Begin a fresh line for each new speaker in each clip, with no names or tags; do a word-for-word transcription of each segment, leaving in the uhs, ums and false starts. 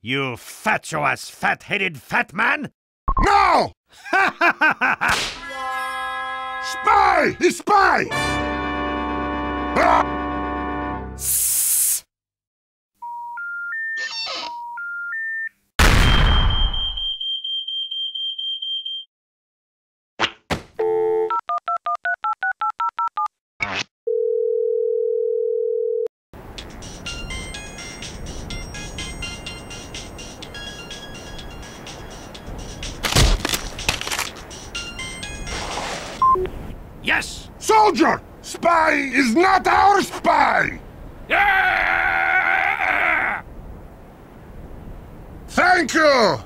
You fatuous, fat-headed fat man!
No! Spy! He's spy! Ah!
Yes!
Soldier! Spy is not our spy!
Yeah!
Thank you!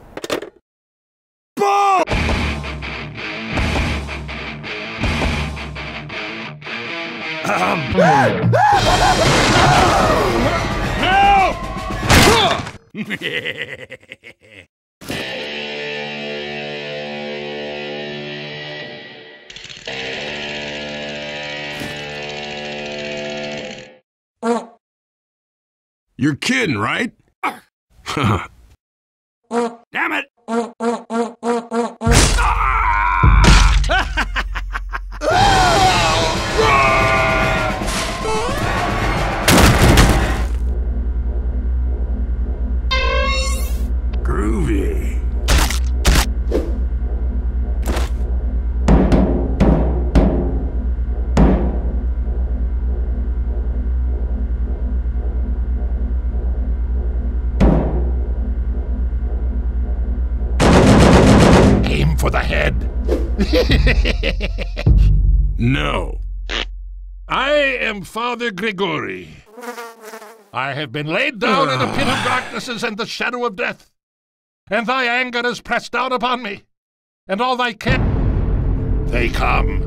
Boom!
Um.
You're kidding, right?
Damn it!
Groovy. Aim for the head. No. I am Father Grigori. I have been laid down in a pit of darknesses and the shadow of death. And thy anger is pressed down upon me. And all thy care... They come.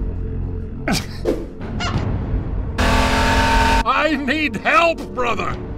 I need help, brother.